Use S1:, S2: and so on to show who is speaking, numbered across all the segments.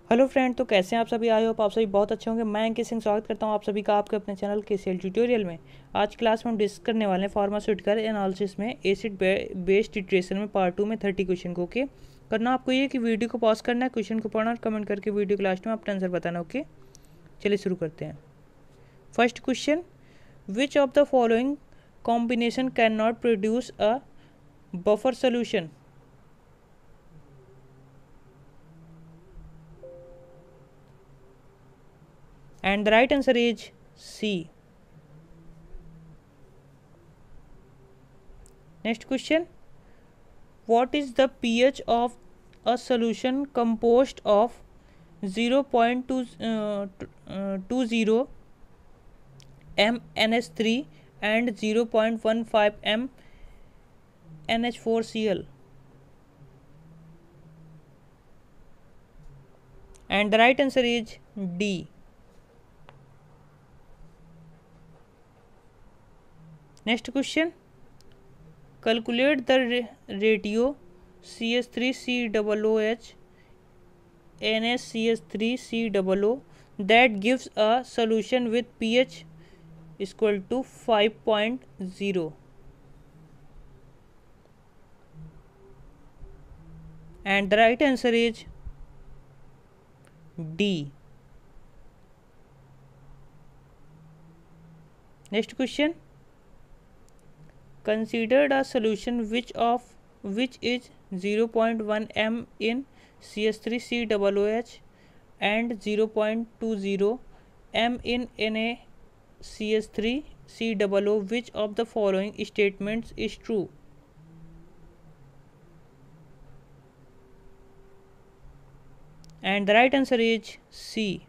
S1: Hello friend, तो कैसे हैं आप सभी। आई होप आप सभी बहुत अच्छे होंगे। मैं अंकित सिंह स्वागत करता हूं आप सभी का आपके अपने चैनल KCL ट्यूटोरियल में। आज क्लास में हम डिस्कस करने वाले हैं फार्मास्यूटिकल एनालिसिस में एसिड बेस्ड टिट्रेशन में पार्ट 2 में 30 क्वेश्चन को। ओके, करना आपको ये कि वीडियो को पॉज करना है, क्वेश्चन को पढ़ना और कमेंट करके वीडियो के लास्ट में आपका आंसर बताना। ओके, चलिए शुरू करते हैं। First question, which of the following combination can not produce a buffer solution? And the right answer is C. Next question, what is the pH of a solution composed of 0.20 m NH3 and 0.15 m NH4Cl? And the right answer is D. Next question, calculate the ratio CH3COOH NaCH3COO that gives a solution with pH equal to 5.0. And the right answer is D. Next question, considered a solution which is 0.1 m in CH3COOH and 0.20 m in NaCH3COO. Which of the following statements is true? And the right answer is C.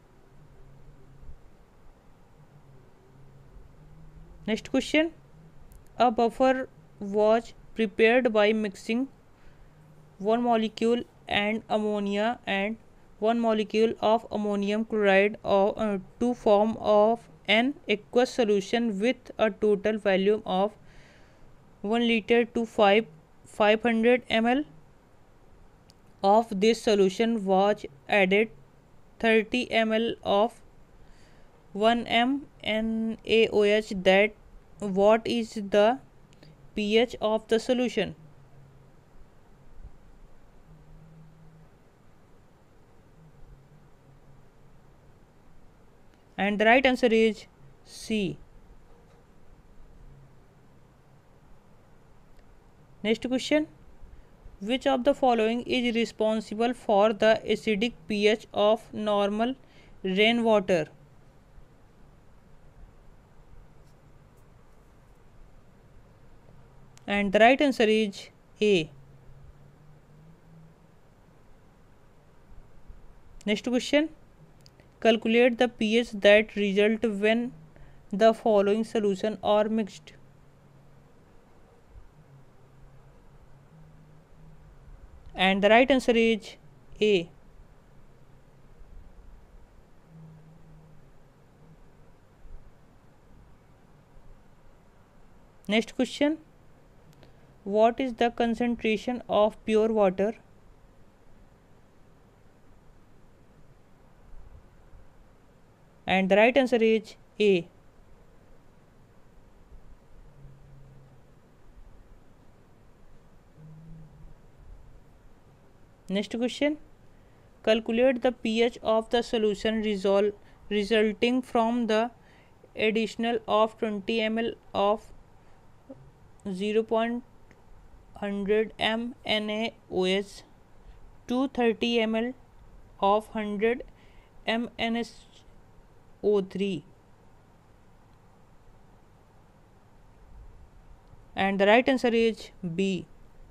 S1: Next question, a buffer was prepared by mixing one molecule and ammonia and one molecule of ammonium chloride to form of an aqueous solution with a total volume of 1 liter to 500 ml. Of this solution was added 30 ml of 1m NaOH. That what is the pH of the solution? And the right answer is C. Next question, which of the following is responsible for the acidic pH of normal rainwater? And the right answer is A. Next question, calculate the pH that result when the following solution are mixed. And the right answer is A. Next question, what is the concentration of pure water? And the right answer is A. Next question, calculate the pH of the solution resulting from the addition of 20 ml of 0.100 m NaOH to 30 ml of 100 m NaO3. And the right answer is B.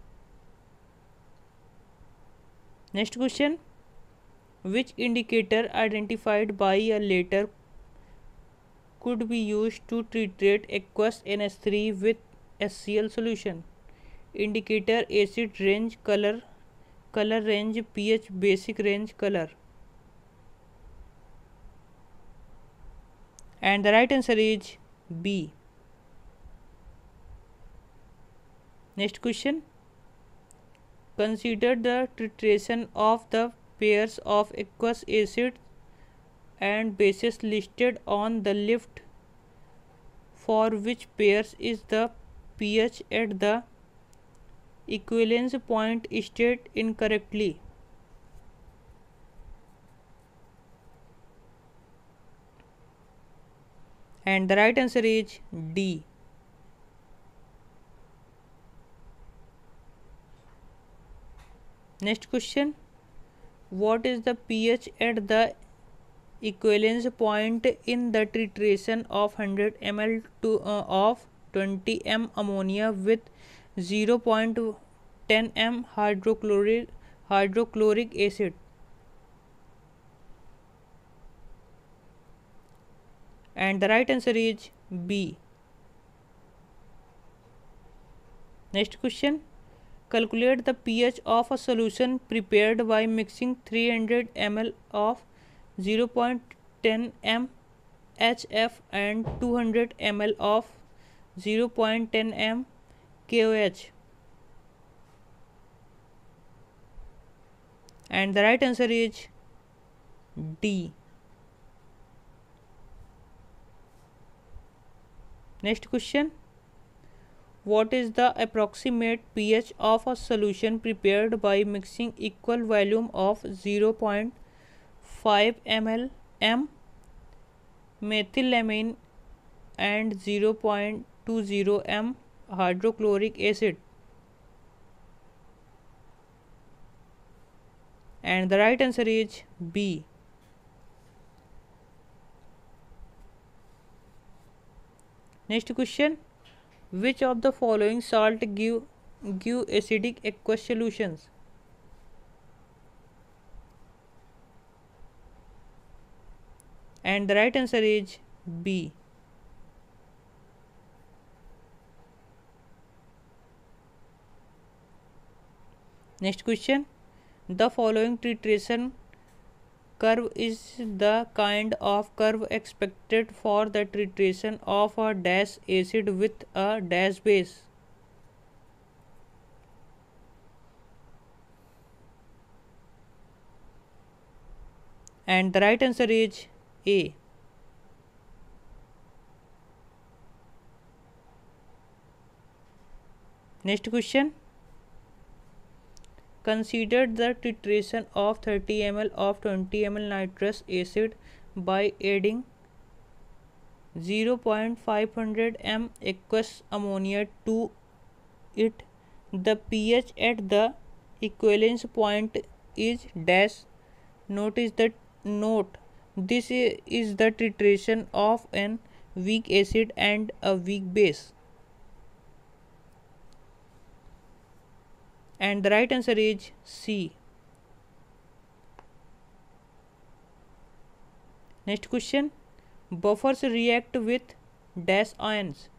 S1: Next question, which indicator identified by a letter could be used to titrate aqueous NH3 with HCl solution? Indicator acid range, color range, pH, basic range, color. And the right answer is B. Next question, consider the titration of the pairs of aqueous acids and bases listed on the list, for which pairs is the pH at the equivalence point stated incorrectly. And the right answer is D. Next question. What is the pH at the equivalence point in the titration of 100 ml of 20 m ammonia with 0.10 m hydrochloric acid? And the right answer is B. Next question. Calculate the pH of a solution prepared by mixing 300 ml of 0.10 m HF and 200 ml of 0.10 m KOH. And the right answer is D. Next question. What is the approximate pH of a solution prepared by mixing equal volume of 0.5 ml m methylamine and 0.20 m hydrochloric acid? And the right answer is B. Next question. Which of the following salt give acidic aqueous solutions? And the right answer is B. Next question. The following titration curve is the kind of curve expected for the titration of a dash acid with a dash base? And the right answer is A. Next question. Consider the titration of 30 ml of 20 ml nitrous acid by adding 0.500 m aqueous ammonia to it. The pH at the equivalence point is dash. Note this is the titration of an weak acid and a weak base. And the right answer is C. Next question. Buffers react with dash ions.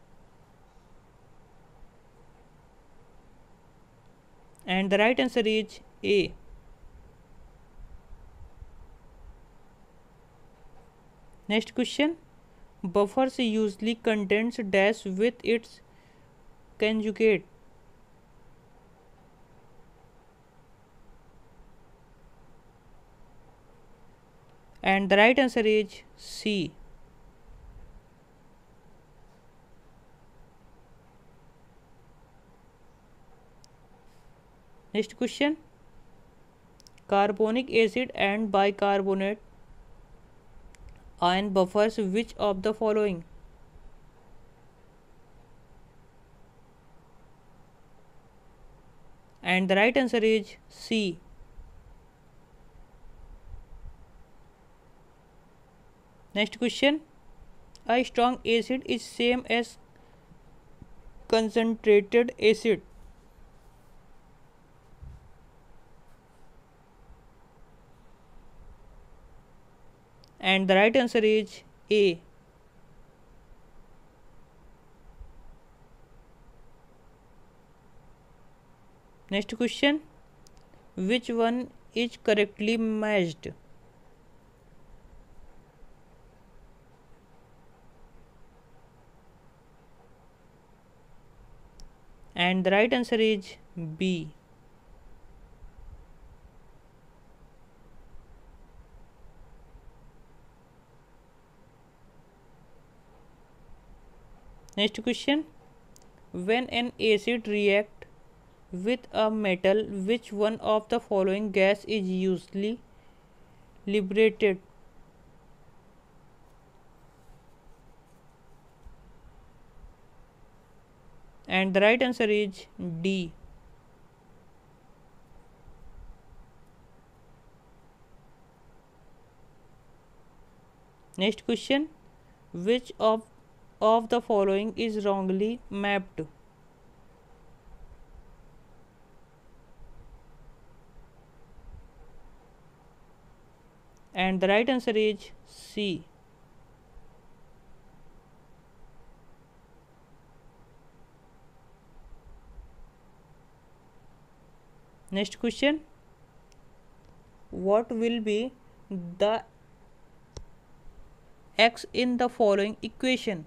S1: And the right answer is A. Next question. Buffers usually condense dash with its conjugate. And the right answer is C. Next question. Carbonic acid and bicarbonate ion buffers which of the following? And the right answer is C. Next question. A strong acid is same as concentrated acid. And the right answer is A. Next question. Which one is correctly matched? And the right answer is B. Next question, when an acid react with a metal, which one of the following gas is usually liberated? And the right answer is D. Next question, which of the following is wrongly mapped? And the right answer is C. Next question, what will be the x in the following equation?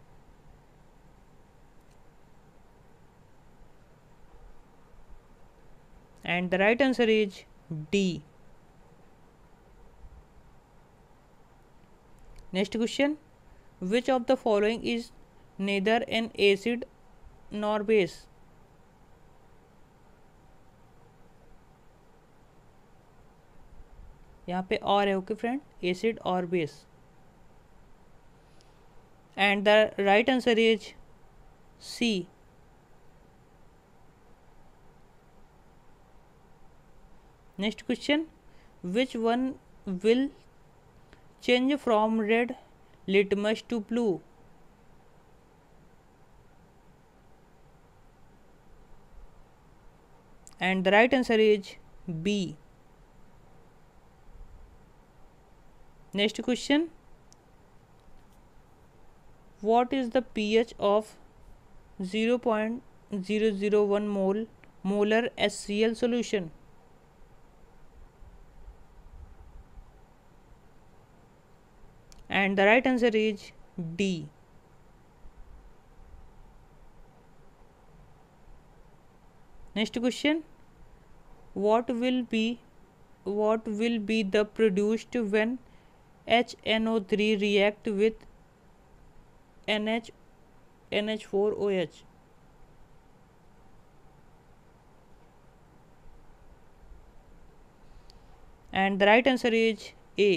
S1: And the right answer is D. Next question, which of the following is neither an acid nor base? यहाँ पे और है, okay friend, acid और base. And the right answer is C. Next question, which one will change from red litmus to blue? And the right answer is B. Next question, what is the pH of 0.001 molar HCl solution? And the right answer is D. Next question, what will be the produced when HNO3 react with NH4OH? And the right answer is A.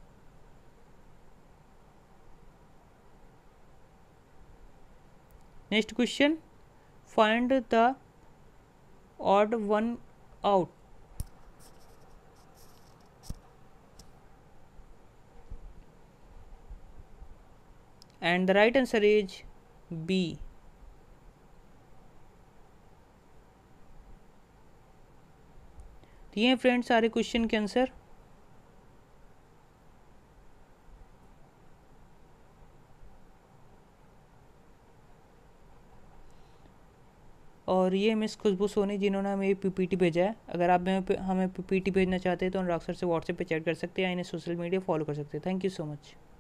S1: Next question, find the odd one out. And the right answer is B. ये हैं friends सारे question के answer. और ये miss खुशबू सोनी जिन्होंने हमें PPT भेजा है. अगर आप हमें पीपीटी भेजना चाहते हैं तो अनुराग सर से व्हाट्सएप पे चैट कर सकते हैं या इन्हें सोशल मीडिया फॉलो कर सकते हैं. Thank you so much.